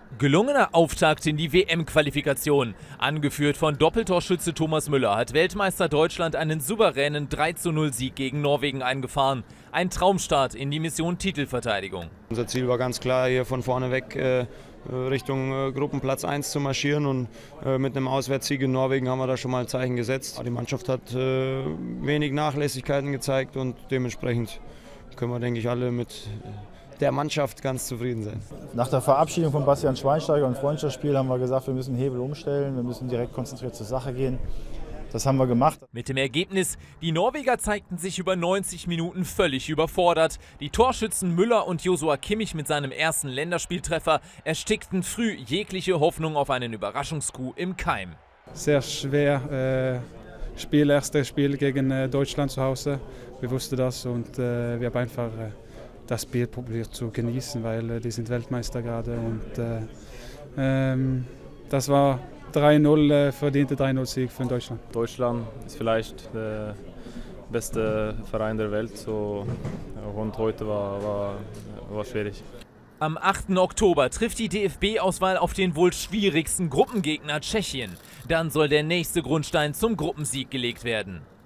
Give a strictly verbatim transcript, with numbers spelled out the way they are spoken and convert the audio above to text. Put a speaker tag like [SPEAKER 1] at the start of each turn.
[SPEAKER 1] Gelungener Auftakt in die W M-Qualifikation. Angeführt von Doppeltorschütze Thomas Müller hat Weltmeister Deutschland einen souveränen drei zu null Sieg gegen Norwegen eingefahren. Ein Traumstart in die Mission Titelverteidigung.
[SPEAKER 2] Unser Ziel war ganz klar, hier von vorne weg äh, Richtung äh, Gruppenplatz eins zu marschieren, und äh, mit einem Auswärtssieg in Norwegen haben wir da schon mal ein Zeichen gesetzt. Die Mannschaft hat äh, wenig Nachlässigkeiten gezeigt und dementsprechend können wir, denke ich, alle mit der Mannschaft ganz zufrieden sein.
[SPEAKER 3] Nach der Verabschiedung von Bastian Schweinsteiger und Freundschaftsspiel haben wir gesagt, wir müssen den Hebel umstellen, wir müssen direkt konzentriert zur Sache gehen. Das haben wir gemacht.
[SPEAKER 1] Mit dem Ergebnis, die Norweger zeigten sich über neunzig Minuten völlig überfordert. Die Torschützen Müller und Joshua Kimmich mit seinem ersten Länderspieltreffer erstickten früh jegliche Hoffnung auf einen Überraschungscoup im Keim.
[SPEAKER 4] Sehr schwer äh, Spiel, erstes Spiel gegen äh, Deutschland zu Hause. Wir wussten das und äh, wir haben einfach äh, das Spiel probiert zu genießen, weil äh, die sind Weltmeister gerade, und äh, ähm, das war drei null, äh, verdiente drei null Sieg für Deutschland.
[SPEAKER 5] Deutschland ist vielleicht der beste Verein der Welt, so, und heute war, war, war schwierig.
[SPEAKER 1] Am achten Oktober trifft die D F B-Auswahl auf den wohl schwierigsten Gruppengegner Tschechien. Dann soll der nächste Grundstein zum Gruppensieg gelegt werden.